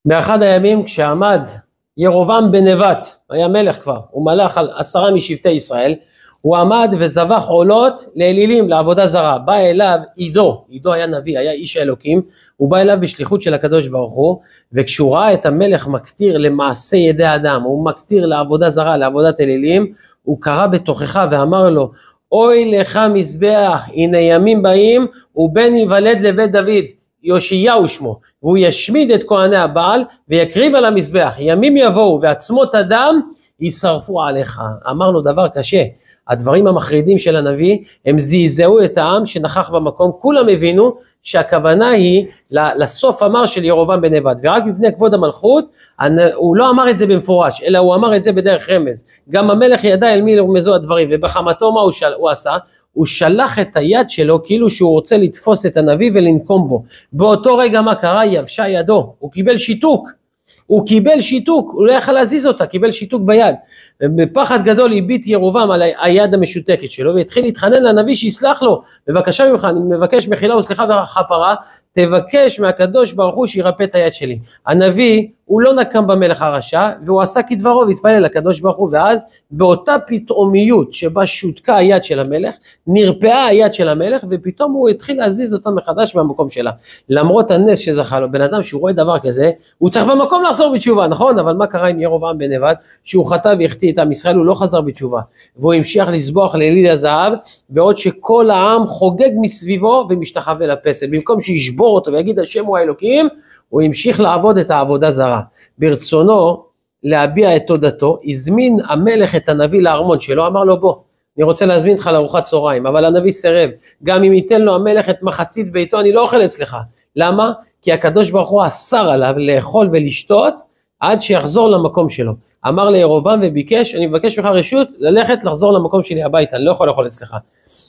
באחד הימים כשעמד ירובעם בן נבט, היה מלך כבר, הוא מלך על 10 משבטי ישראל, הוא עמד וזבח עולות לאלילים, לעבודה זרה. בא אליו עידו היה נביא, היה איש האלוקים, הוא בא אליו בשליחות של הקדוש ברוך הוא, וכשהוא ראה את המלך מקטיר למעשה ידי אדם, הוא מקטיר לעבודה זרה, לעבודת אלילים, הוא קרא בתוכחה ואמר לו, אוי לך מזבח, הנה ימים באים, ובן ייוולד לבית דוד, יאשיהו שמו, והוא ישמיד את כהני הבעל, ויקריב על המזבח, ימים יבואו, ועצמות אדם יישרפו עליך. אמר לו דבר קשה, הדברים המחרידים של הנביא, הם זעזעו את העם שנכח במקום, כולם הבינו שהכוונה היא לסוף אמר של ירובעם בן נבט, ורק מפני כבוד המלכות, הוא לא אמר את זה במפורש, אלא הוא אמר את זה בדרך רמז, גם המלך ידע אל מי ירמזו הדברים, ובחמתו מה הוא עשה? הוא שלח את היד שלו כאילו שהוא רוצה לתפוס את הנביא ולנקום בו, באותו רגע מה קרה? יבשה ידו, הוא קיבל שיתוק, הוא לא יכל להזיז אותה, קיבל שיתוק ביד, בפחד גדול הביט ירובעם על היד המשותקת שלו, והתחיל להתחנן לנביא שיסלח לו, בבקשה ממך, אני מבקש מחילה וסליחה וכפרה, תבקש מהקדוש ברוך הוא שירפא את היד שלי. הנביא הוא לא נקם במלך הרשע, והוא עשה כדברו והתפלל לקדוש ברוך הוא, ואז באותה פתאומיות שבה שותקה היד של המלך, נרפאה היד של המלך, ופתאום הוא התחיל להזיז אותה מחדש מהמקום שלה. למרות הנס שזכה לו, בן אדם שהוא רואה דבר כזה, הוא צריך במקום לחזור בתשובה, נכון? אבל מה קרה עם ירובעם בן נבט? שהוא חטא והחטיא את עם ישראל, הוא לא חזר בתשובה, והוא המשיך לסבוח לאליל הזהב, בעוד שכל העם חוגג מסביבו ומשתחווה לפסל, במקום שישבור אותו ויגיד השם הוא האלוקים, הוא המשיך לעבוד את העבודה זרה. ברצונו להביע את תודתו, הזמין המלך את הנביא לארמון שלו, אמר לו בוא, אני רוצה להזמין אותך לארוחת צהריים, אבל הנביא סירב, גם אם ייתן לו המלך את מחצית ביתו, אני לא אוכל אצלך. למה? כי הקדוש ברוך הוא אסר עליו לאכול ולשתות, עד שיחזור למקום שלו. אמר לירובעם וביקש, אני מבקש ממך רשות ללכת לחזור למקום שלי הביתה, אני לא יכול לאכול אצלך.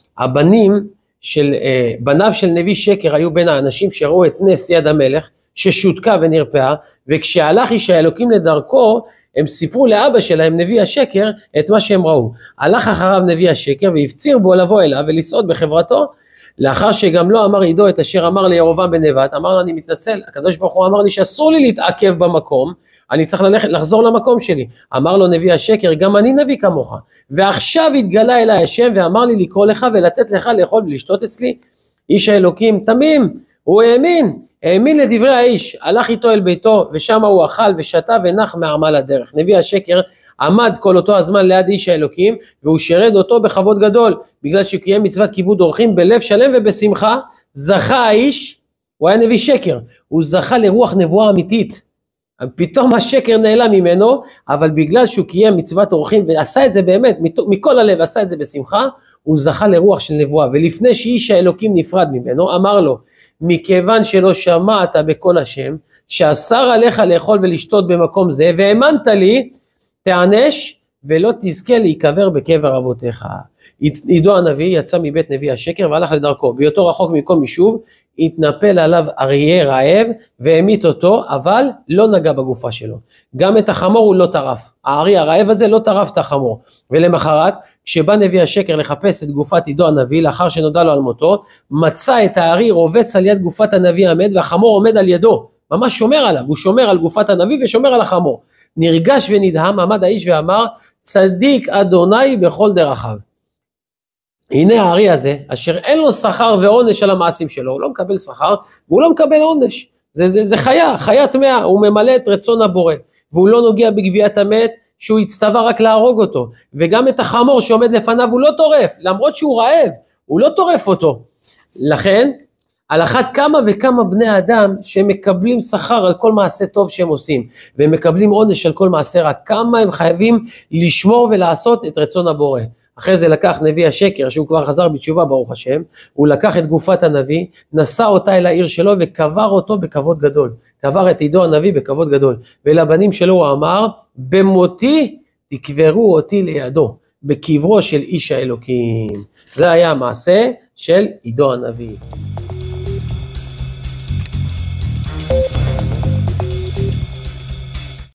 בניו של נביא שקר היו בין האנשים שראו את נס יד המלך, ששותקה ונרפאה, וכשהלך איש האלוקים לדרכו, הם סיפרו לאבא שלהם, נביא השקר, את מה שהם ראו. הלך אחריו נביא השקר, והפציר בו לבוא אליו ולסעוד בחברתו, לאחר שגם לא אמר עידו את אשר אמר לירובעם בן נבט, אמר לו אני מתנצל, הקדוש ברוך הוא אמר לי שאסור לי להתעכב במקום, אני צריך לחזור למקום שלי. אמר לו נביא השקר, גם אני נביא כמוך, ועכשיו התגלה אליי השם ואמר לי לקרוא לך ולתת לך לאכול ולשתות אצלי. איש האלוקים תמים, הוא האמין לדברי האיש, הלך איתו אל ביתו ושם הוא אכל ושתה ונח מעמל הדרך. נביא השקר עמד כל אותו הזמן ליד איש האלוקים, והוא שרד אותו בכבוד גדול, בגלל שקיים מצוות כיבוד אורחים בלב שלם ובשמחה. זכה האיש, הוא היה נביא שקר, הוא זכה לרוח נבואה אמיתית, פתאום השקר נעלם ממנו, אבל בגלל שהוא קיים מצוות אורחים ועשה את זה באמת מכל הלב, עשה את זה בשמחה, הוא זכה לרוח של נבואה. ולפני שאיש האלוקים נפרד ממנו, אמר לו, מכיוון שלא שמעת בקול השם, שאסר עליך לאכול ולשתות במקום זה, והאמנת לי, תענש ולא תזכה להיקבר בקבר אבותיך. עידו הנביא יצא מבית נביא השקר והלך לדרכו, בהיותו רחוק מקום יישוב, התנפל עליו אריה רעב והמית אותו, אבל לא נגע בגופה שלו. גם את החמור הוא לא טרף, האריה הרעב הזה לא טרף את החמור. ולמחרת כשבא נביא השקר לחפש את גופת עידו הנביא, לאחר שנודע לו על מותו, מצא את האריה רובץ על יד גופת הנביא עמד, והחמור עומד על ידו, ממש שומר עליו, הוא שומר על גופת הנביא ושומר על החמור. נרגש ונדהם, עמד האיש ואמר, צדיק אדוני בכל דרכיו. הנה האריה הזה, אשר אין לו שכר ועונש על המעשים שלו, הוא לא מקבל שכר, והוא לא מקבל עונש, זה חיה טמאה, הוא ממלא את רצון הבורא, והוא לא נוגע בגביית המת, שהוא הצטווה רק להרוג אותו, וגם את החמור שעומד לפניו הוא לא טורף, למרות שהוא רעב, הוא לא טורף אותו. לכן, על אחת כמה וכמה בני אדם שמקבלים שכר על כל מעשה טוב שהם עושים, והם מקבלים עונש על כל מעשה רע, כמה הם חייבים לשמור ולעשות את רצון הבורא. אחרי זה לקח נביא השקר, שהוא כבר חזר בתשובה ברוך השם, הוא לקח את גופת הנביא, נשא אותה אל העיר שלו וקבר אותו בכבוד גדול, קבר את עידו הנביא בכבוד גדול, ולבנים שלו הוא אמר, במותי תקברו אותי לידו, בקברו של איש האלוקים. זה היה המעשה של עידו הנביא.